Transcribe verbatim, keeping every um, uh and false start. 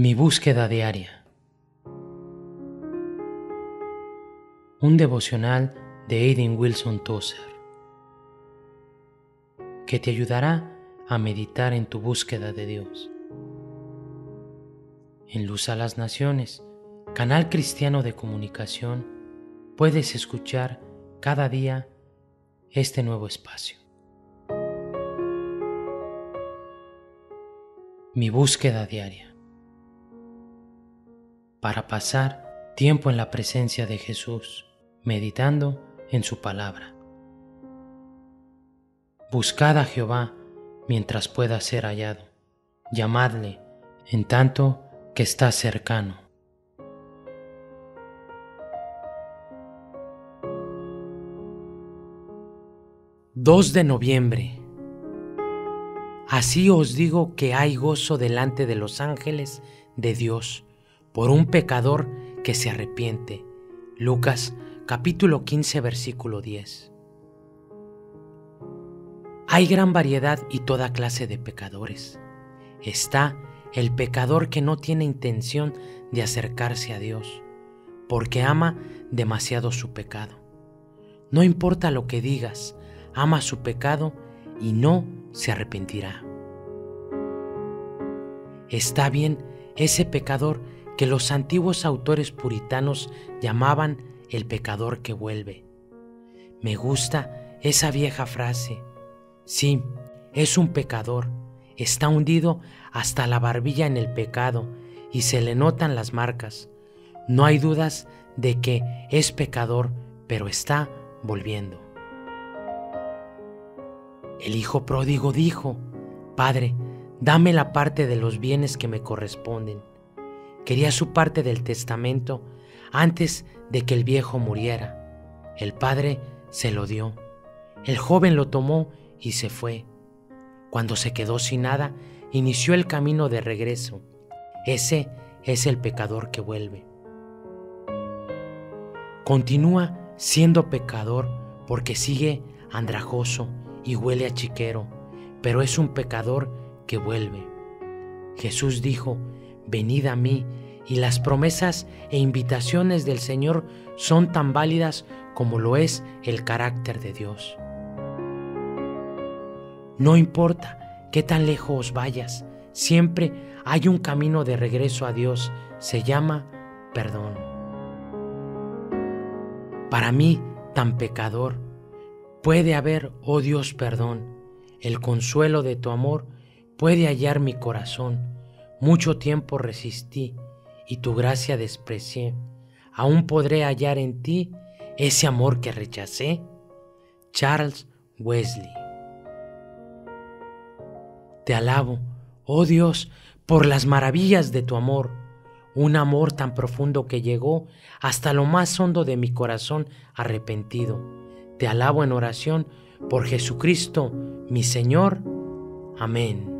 Mi búsqueda diaria. Un devocional de Aiden Wilson Tozer que te ayudará a meditar en tu búsqueda de Dios. En Luz a las Naciones, canal cristiano de comunicación, puedes escuchar cada día este nuevo espacio. Mi búsqueda diaria. Para pasar tiempo en la presencia de Jesús, meditando en su palabra. Buscad a Jehová mientras pueda ser hallado, llamadle en tanto que está cercano. dos de noviembre. Así os digo que hay gozo delante de los ángeles de Dios por un pecador que se arrepiente. Lucas capítulo quince versículo diez. Hay gran variedad y toda clase de pecadores. Está el pecador que no tiene intención de acercarse a Dios, porque ama demasiado su pecado. No importa lo que digas, ama su pecado y no se arrepentirá. Está bien ese pecador que los antiguos autores puritanos llamaban el pecador que vuelve. Me gusta esa vieja frase. Sí, es un pecador, está hundido hasta la barbilla en el pecado y se le notan las marcas. No hay dudas de que es pecador, pero está volviendo. El hijo pródigo dijo: Padre, dame la parte de los bienes que me corresponden. Quería su parte del testamento antes de que el viejo muriera. El padre se lo dio. El joven lo tomó y se fue. Cuando se quedó sin nada, inició el camino de regreso. Ese es el pecador que vuelve. Continúa siendo pecador porque sigue andrajoso y huele a chiquero, pero es un pecador que vuelve. Jesús dijo: Venid a mí, y las promesas e invitaciones del Señor son tan válidas como lo es el carácter de Dios. No importa qué tan lejos vayas, siempre hay un camino de regreso a Dios. Se llama perdón. Para mí, tan pecador, puede haber, oh Dios, perdón. El consuelo de tu amor puede hallar mi corazón. Mucho tiempo resistí y tu gracia desprecié. ¿Aún podré hallar en ti ese amor que rechacé? Charles Wesley. Te alabo, oh Dios, por las maravillas de tu amor, un amor tan profundo que llegó hasta lo más hondo de mi corazón arrepentido. Te alabo en oración por Jesucristo, mi Señor. Amén.